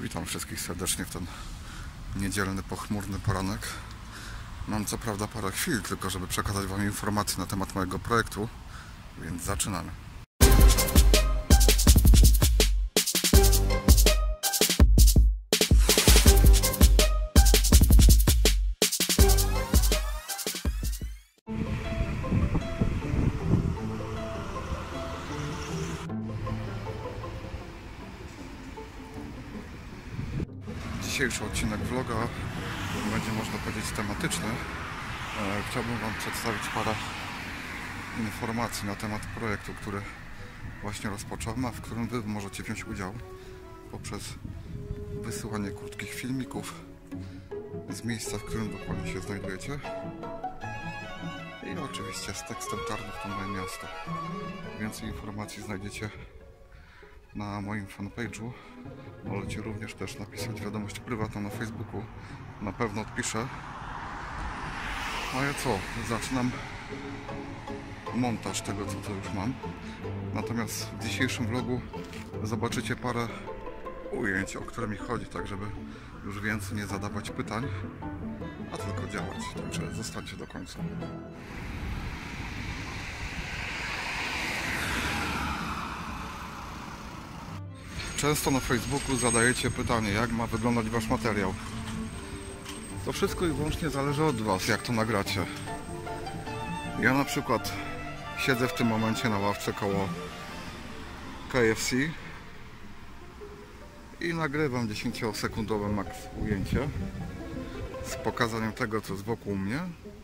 Witam wszystkich serdecznie w ten niedzielny, pochmurny poranek. Mam co prawda parę chwil tylko, żeby przekazać Wam informacje na temat mojego projektu, więc zaczynamy. Dzisiejszy odcinek vloga będzie, można powiedzieć, tematyczny. Chciałbym Wam przedstawić parę informacji na temat projektu, który właśnie rozpocząłem, a w którym Wy możecie wziąć udział poprzez wysyłanie krótkich filmików z miejsca, w którym dokładnie się znajdujecie, i oczywiście z tekstem Tarnów to moje miasto. Więcej informacji znajdziecie na moim fanpage'u. Możecie również też napisać wiadomość prywatną na Facebooku. Na pewno odpiszę. A ja co? Zaczynam montaż tego, co już mam. Natomiast w dzisiejszym vlogu zobaczycie parę ujęć, o które mi chodzi, tak żeby już więcej nie zadawać pytań, a tylko działać. Także zostańcie do końca. Często na Facebooku zadajecie pytanie, jak ma wyglądać Wasz materiał. To wszystko i wyłącznie zależy od Was, jak to nagracie. Ja na przykład siedzę w tym momencie na ławce koło KFC i nagrywam 10-sekundowe max ujęcie z pokazaniem tego, co jest wokół mnie.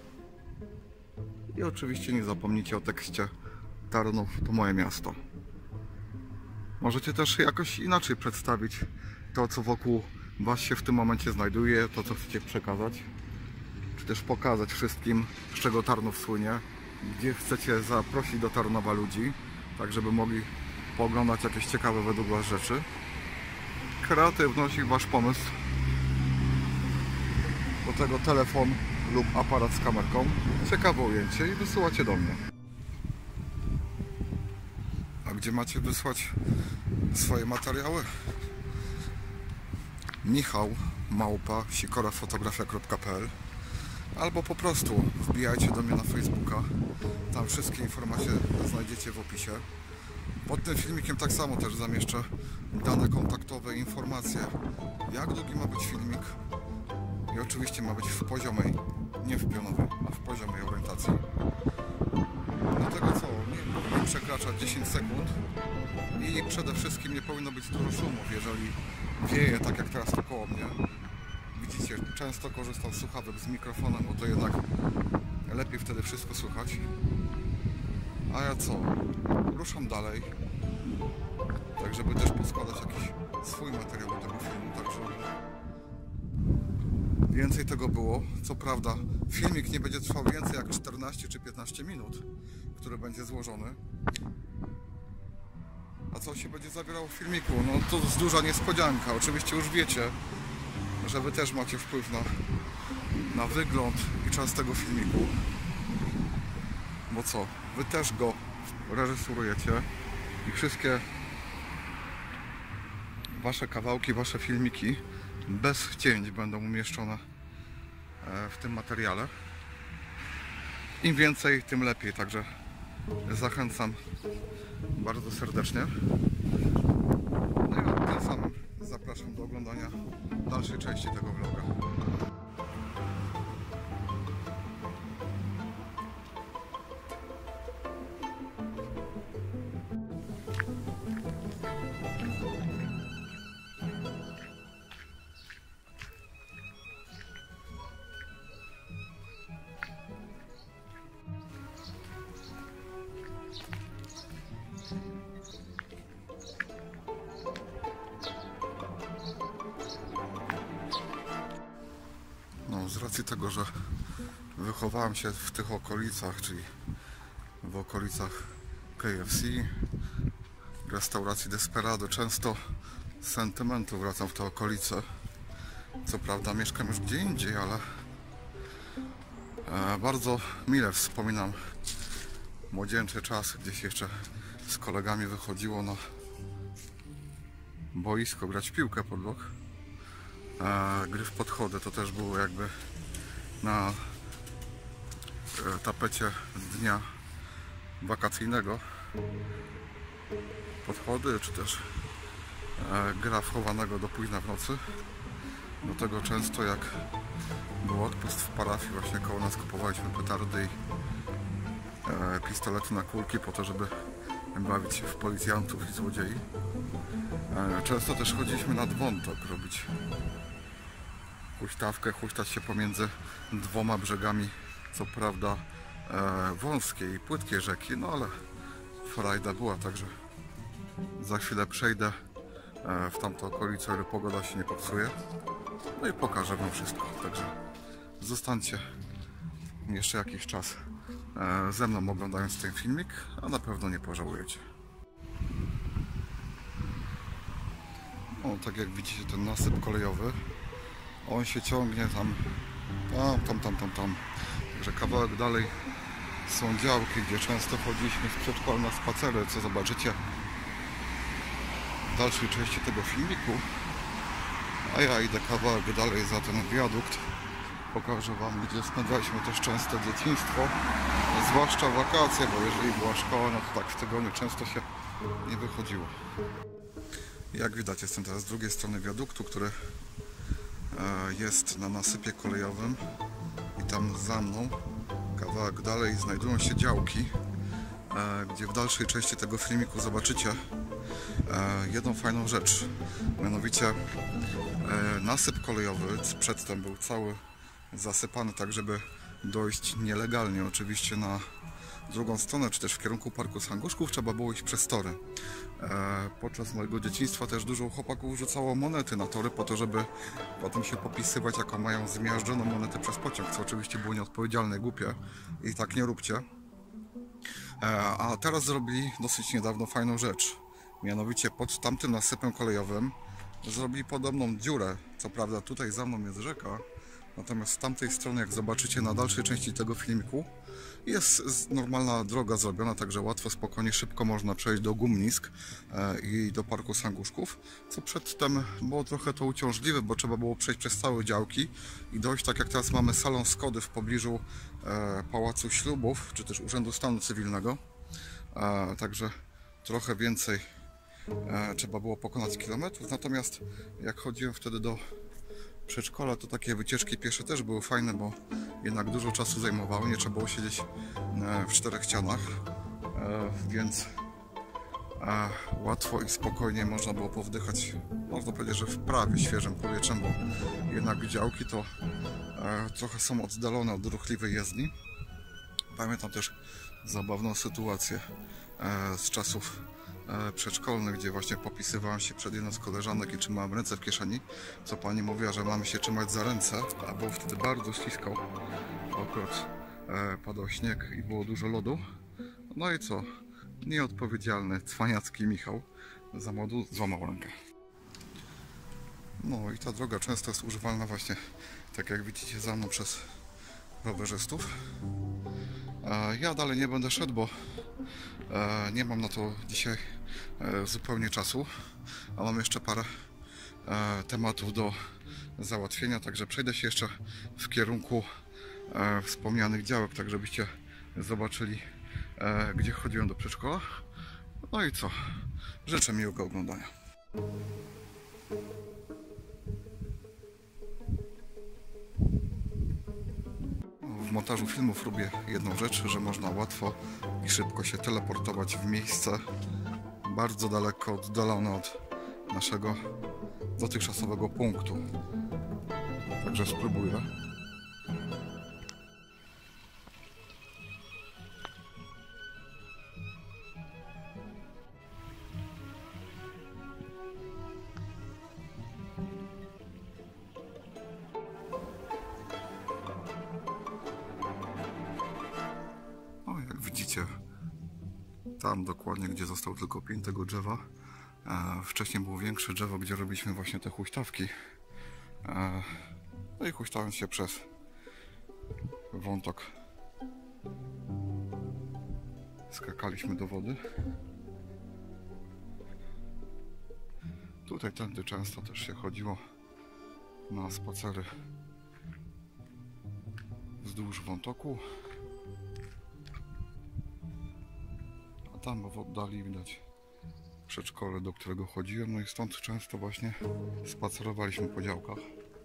I oczywiście nie zapomnijcie o tekście Tarnów to moje miasto. Możecie też jakoś inaczej przedstawić to, co wokół Was się w tym momencie znajduje, to, co chcecie przekazać, czy też pokazać wszystkim, z czego Tarnów słynie, gdzie chcecie zaprosić do Tarnowa ludzi, tak żeby mogli pooglądać jakieś ciekawe według Was rzeczy. Kreatywność i Wasz pomysł. Do tego telefon lub aparat z kamerką, ciekawe ujęcie i wysyłacie do mnie. A gdzie macie wysłać swoje materiały? Michał@sikorafotografia.pl albo po prostu wbijajcie do mnie na Facebooka. Tam wszystkie informacje znajdziecie w opisie. Pod tym filmikiem tak samo też zamieszczę dane kontaktowe i informacje, jak długi ma być filmik. I oczywiście ma być w poziomej, nie w pionowej, a w poziomej orientacji. Do tego co? Nie powinien przekraczać 10 sekund i przede wszystkim nie powinno być dużo szumów, jeżeli wieje tak jak teraz to koło mnie. Widzicie, często korzystam z słuchawek z mikrofonem, bo to jednak lepiej wtedy wszystko słychać. A ja co? Ruszam dalej, tak żeby też poskładać jakiś swój materiał do tego filmu, tak żeby więcej tego było. Co prawda filmik nie będzie trwał więcej jak 14 czy 15 minut, który będzie złożony. A co się będzie zawierało w filmiku? No to jest duża niespodzianka. Oczywiście już wiecie, że Wy też macie wpływ na wygląd i czas tego filmiku. Bo co? Wy też go reżyserujecie i wszystkie Wasze kawałki, Wasze filmiki bez cięć będą umieszczone w tym materiale. Im więcej, tym lepiej. Także zachęcam bardzo serdecznie. No i tym samym zapraszam do oglądania dalszej części tego vloga. Z racji tego, że wychowałem się w tych okolicach, czyli w okolicach KFC, restauracji Desperado, często z sentymentu wracam w te okolice. Co prawda mieszkam już gdzie indziej, ale bardzo mile wspominam młodzieńczy czas, gdzie się jeszcze z kolegami wychodziło na boisko grać w piłkę pod blok. Gry w podchody to też było jakby na tapecie dnia wakacyjnego. Podchody, czy też gra wchowanego do późna w nocy. Do tego często jak był odpust w parafii, właśnie koło nas kupowaliśmy petardy i pistolety na kulki po to, żeby bawić się w policjantów i złodziei. Często też chodziliśmy nad wątok robić huśtawkę, huśtać się pomiędzy dwoma brzegami, co prawda wąskiej i płytkiej rzeki, no ale frajda była, także za chwilę przejdę w tamtą okolicę, ale pogoda się nie popsuje. No i pokażę wam wszystko, także zostańcie jeszcze jakiś czas ze mną oglądając ten filmik, a na pewno nie pożałujecie. O, tak jak widzicie, ten nasyp kolejowy, on się ciągnie tam. Także kawałek dalej są działki, gdzie często chodziliśmy z przedszkola na spacery, co zobaczycie w dalszej części tego filmiku. A ja idę kawałek dalej za ten wiadukt. Pokażę wam, gdzie spędzaliśmy też często dzieciństwo, zwłaszcza wakacje, bo jeżeli była szkoła, no to tak w tygodniu często się nie wychodziło. Jak widać, jestem teraz z drugiej strony wiaduktu, który jest na nasypie kolejowym i tam za mną kawałek dalej znajdują się działki, gdzie w dalszej części tego filmiku zobaczycie jedną fajną rzecz, mianowicie nasyp kolejowy przedtem był cały zasypany tak, żeby dojść nielegalnie oczywiście na drugą stronę, czy też w kierunku Parku Sanguszków trzeba było iść przez tory. Podczas mojego dzieciństwa też dużo chłopaków rzucało monety na tory po to, żeby potem się popisywać, jaką mają zmiażdżoną monetę przez pociąg, co oczywiście było nieodpowiedzialne, głupie i tak nie róbcie. A teraz zrobili dosyć niedawno fajną rzecz, mianowicie pod tamtym nasypem kolejowym zrobili podobną dziurę. Co prawda tutaj za mną jest rzeka, natomiast z tamtej strony, jak zobaczycie na dalszej części tego filmiku, jest normalna droga zrobiona, także łatwo, spokojnie, szybko można przejść do Gumnisk i do Parku Sanguszków, co przedtem było trochę to uciążliwe, bo trzeba było przejść przez całe działki i dojść, tak jak teraz mamy salon Skody w pobliżu Pałacu Ślubów, czy też Urzędu Stanu Cywilnego, także trochę więcej trzeba było pokonać kilometrów, natomiast jak chodziłem wtedy do przedszkola, to takie wycieczki piesze też były fajne, bo jednak dużo czasu zajmowały, nie trzeba było siedzieć w czterech ścianach, więc łatwo i spokojnie można było powdychać, można powiedzieć, że w prawie świeżym powietrzem, bo jednak działki to trochę są oddalone od ruchliwej jezdni. Pamiętam też zabawną sytuację z czasów przedszkolnych, gdzie właśnie popisywałem się przed jedną z koleżanek i trzymałem ręce w kieszeni, co pani mówiła, że mamy się trzymać za ręce, a było wtedy bardzo ślisko, akurat padał śnieg i było dużo lodu. No i co? Nieodpowiedzialny, cwaniacki Michał za młodu złamał rękę. No i ta droga często jest używalna właśnie, tak jak widzicie za mną, przez rowerzystów. Ja dalej nie będę szedł, bo nie mam na to dzisiaj zupełnie czasu, a mam jeszcze parę tematów do załatwienia, także przejdę się jeszcze w kierunku wspomnianych działek, tak żebyście zobaczyli, gdzie chodziłem do przedszkola. No i co? Życzę miłego oglądania. W montażu filmów lubię jedną rzecz, że można łatwo i szybko się teleportować w miejsce bardzo daleko oddalone od naszego dotychczasowego punktu. Także spróbuję. No, jak widzicie, tam dokładnie, gdzie został tylko pień tego drzewa, wcześniej było większe drzewo, gdzie robiliśmy właśnie te huśtawki. No i huśtając się przez wątok, skakaliśmy do wody. Tutaj tędy często też się chodziło na spacery wzdłuż wątoku. A tam w oddali widać przedszkole, do którego chodziłem, no i stąd często właśnie spacerowaliśmy po działkach.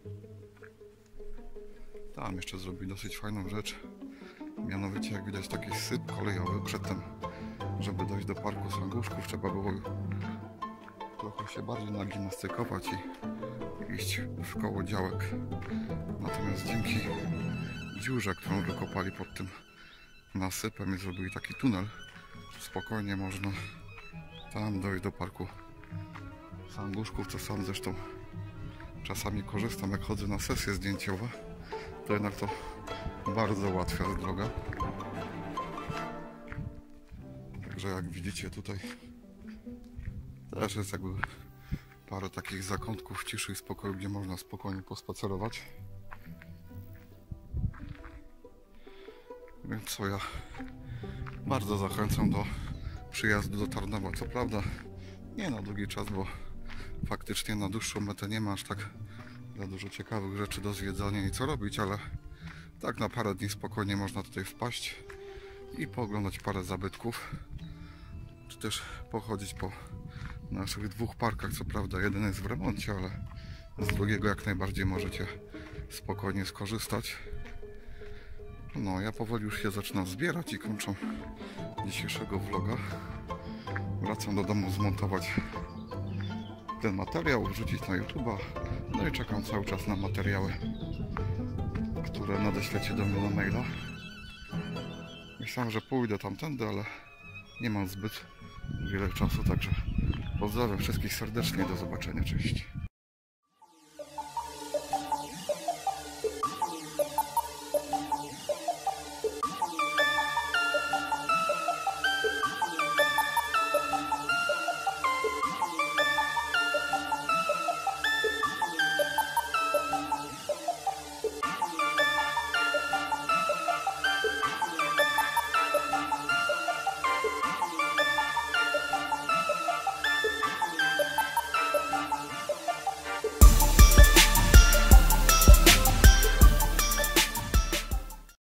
Tam jeszcze zrobili dosyć fajną rzecz, mianowicie jak widać taki syp kolejowy. Przedtem, żeby dojść do parku Sanguszków, trzeba było trochę się bardziej nagimnastykować i iść w koło działek. Natomiast dzięki dziurze, którą wykopali pod tym nasypem i zrobili taki tunel, spokojnie można tam dojść do parku Sanguszków, co sam zresztą czasami korzystam, jak chodzę na sesje zdjęciowe, to jednak to bardzo łatwa droga. Także jak widzicie, tutaj też jest jakby parę takich zakątków ciszy i spokoju, gdzie można spokojnie pospacerować. Więc co, ja bardzo zachęcam do przyjazdu do Tarnowa. Co prawda nie na długi czas, bo faktycznie na dłuższą metę nie ma aż tak za dużo ciekawych rzeczy do zwiedzania i co robić, ale tak na parę dni spokojnie można tutaj wpaść i pooglądać parę zabytków, czy też pochodzić po naszych dwóch parkach. Co prawda jeden jest w remoncie, ale z drugiego jak najbardziej możecie spokojnie skorzystać. No, ja powoli już się zaczynam zbierać i kończę dzisiejszego vloga. Wracam do domu zmontować ten materiał, wrzucić na YouTube'a. No i czekam cały czas na materiały, które nadeślecie do mnie na maila. Myślałem, że pójdę tamtędy, ale nie mam zbyt wiele czasu, także pozdrawiam wszystkich serdecznie, do zobaczenia, cześć.